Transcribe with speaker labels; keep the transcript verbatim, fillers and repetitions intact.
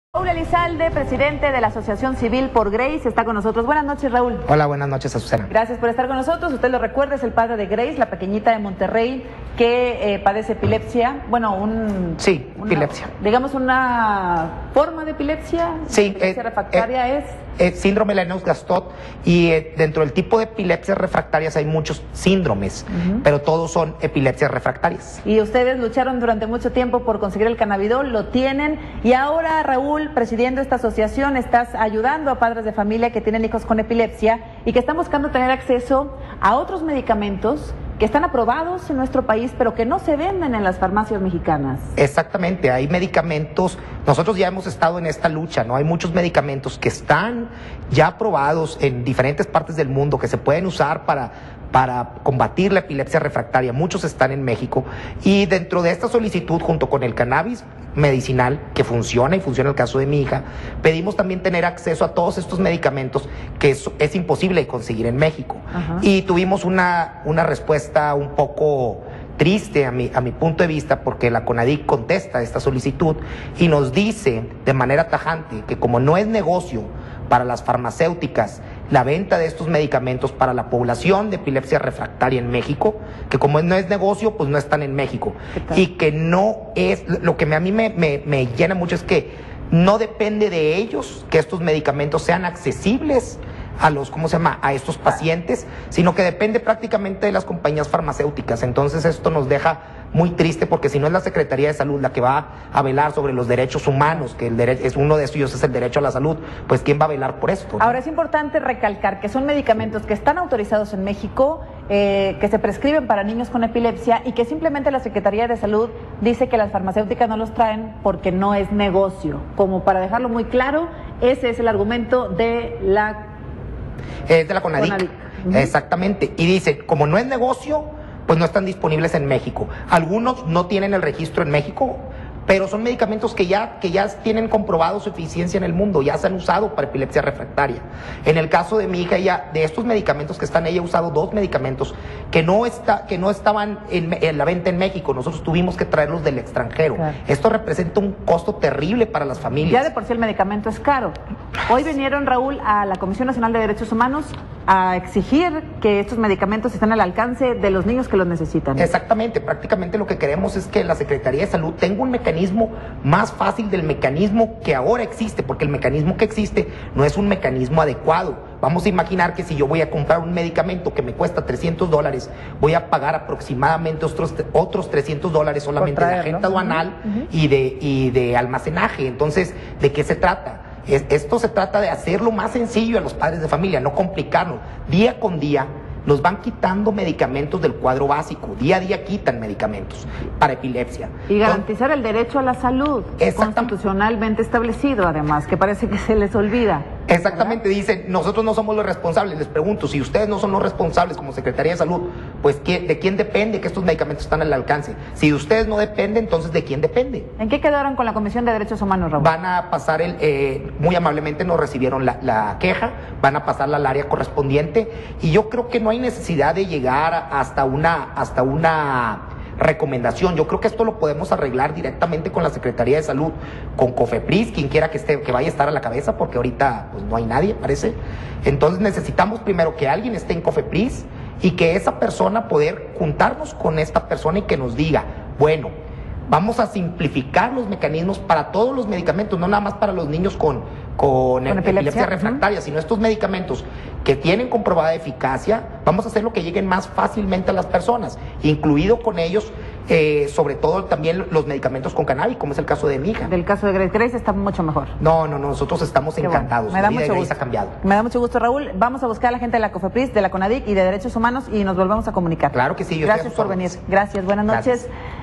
Speaker 1: Raúl Elizalde, presidente de la Asociación Civil por Grace, está con nosotros. Buenas noches, Raúl.
Speaker 2: Hola, buenas noches, Azucena.
Speaker 1: Gracias por estar con nosotros. Usted lo recuerda, es el padre de Grace, la pequeñita de Monterrey que eh, padece epilepsia. Bueno, un...
Speaker 2: Sí,
Speaker 1: una,
Speaker 2: epilepsia.
Speaker 1: Digamos una forma de epilepsia.
Speaker 2: Sí.
Speaker 1: Epilepsia
Speaker 2: eh,
Speaker 1: refractaria
Speaker 2: eh,
Speaker 1: es...
Speaker 2: Eh, síndrome Lennox-Gastaut, y eh, dentro del tipo de epilepsias refractarias hay muchos síndromes, uh-huh. pero todos son epilepsias refractarias.
Speaker 1: Y ustedes lucharon durante mucho tiempo por conseguir el cannabidol, lo tienen, y ahora, Raúl, presidiendo esta asociación, estás ayudando a padres de familia que tienen hijos con epilepsia y que están buscando tener acceso a otros medicamentos que están aprobados en nuestro país, pero que no se venden en las farmacias mexicanas. Exactamente, hay medicamentos, nosotros ya hemos estado en esta lucha, ¿no? Hay muchos medicamentos que están ya aprobados en diferentes partes del mundo, que se pueden usar para, para combatir la epilepsia refractaria, muchos están en México, y dentro de esta solicitud, junto con el cannabis medicinal, que funciona y funciona en el caso de mi hija, pedimos también tener acceso a todos estos medicamentos que es, es imposible conseguir en México. Ajá. Y tuvimos una, una respuesta un poco triste a mi, a mi punto de vista, porque la CONADIC contesta esta solicitud y nos dice de manera tajante que como no es negocio para las farmacéuticas la venta de estos medicamentos para la población de epilepsia refractaria en México, que como no es negocio, pues no están en México. Y que no es, lo que a mí me, me, me llena mucho es que no depende de ellos que estos medicamentos sean accesibles a los, ¿cómo se llama?, a estos pacientes, sino que depende prácticamente de las compañías farmacéuticas. Entonces esto nos deja muy triste, porque si no es la Secretaría de Salud la que va a velar sobre los derechos humanos, que el derecho, es uno de ellos es el derecho a la salud, pues ¿quién va a velar por esto, ¿no? Ahora es importante recalcar que son medicamentos que están autorizados en México, eh, que se prescriben para niños con epilepsia y que simplemente la Secretaría de Salud dice que las farmacéuticas no los traen porque no es negocio. Como para dejarlo muy claro, ese es el argumento de la Es de la CONADIC, CONADIC. Uh-huh. Exactamente, y dice, como no es negocio, pues no están disponibles en México. Algunos no tienen el registro en México, pero son medicamentos que ya, que ya tienen comprobado su eficiencia en el mundo, ya se han usado para epilepsia refractaria. En el caso de mi hija, ella, de estos medicamentos que están, ella ha usado dos medicamentos que no, está, que no estaban en, en la venta en México, nosotros tuvimos que traerlos del extranjero. Claro. Esto representa un costo terrible para las familias. Ya de por sí el medicamento es caro. Hoy vinieron, Raúl, a la Comisión Nacional de Derechos Humanos a exigir que estos medicamentos estén al alcance de los niños que los necesitan. Exactamente, prácticamente lo que queremos es que la Secretaría de Salud tenga un mecanismo más fácil del mecanismo que ahora existe, porque el mecanismo que existe no es un mecanismo adecuado. Vamos a imaginar que si yo voy a comprar un medicamento que me cuesta trescientos dólares, voy a pagar aproximadamente otros, otros trescientos dólares solamente de agente aduanal uh-huh. y, de, y de almacenaje. Entonces, ¿de qué se trata? Es, esto se trata de hacerlo más sencillo a los padres de familia, no complicarlo. Día con día nos van quitando medicamentos del cuadro básico, día a día quitan medicamentos para epilepsia. Y garantizar Entonces, el derecho a la salud, constitucionalmente establecido además, que parece que se les olvida. Exactamente, ¿verdad? Dicen, nosotros no somos los responsables. Les pregunto, si ustedes no son los responsables como Secretaría de Salud, pues ¿de quién depende que estos medicamentos están al alcance? Si de ustedes no depende, entonces ¿de quién depende? ¿En qué quedaron con la Comisión de Derechos Humanos, Raúl? Van a pasar, el, eh, muy amablemente nos recibieron la, la queja, van a pasarla al área correspondiente, y yo creo que no hay necesidad de llegar hasta una, hasta una recomendación. Yo creo que esto lo podemos arreglar directamente con la Secretaría de Salud, con COFEPRIS, quien quiera que esté, que vaya a estar a la cabeza, porque ahorita pues no hay nadie, parece. Entonces necesitamos primero que alguien esté en COFEPRIS y que esa persona, poder juntarnos con esta persona y que nos diga, bueno, vamos a simplificar los mecanismos para todos los medicamentos, no nada más para los niños con, con, ¿Con epilepsia? epilepsia refractaria, uh-huh. sino estos medicamentos que tienen comprobada eficacia, vamos a hacer lo que lleguen más fácilmente a las personas, incluido con ellos, eh, sobre todo también los medicamentos con cannabis, como es el caso de mi hija. Del caso de Grace, Grace está mucho mejor. No, no, no, nosotros estamos Qué encantados. Bueno. Me da mucho gusto. Ha cambiado. Me da mucho gusto, Raúl. Vamos a buscar a la gente de la COFEPRIS, de la CONADIC y de Derechos Humanos y nos volvemos a comunicar. Claro que sí. Yo Gracias por venir. Gracias, buenas noches. Gracias.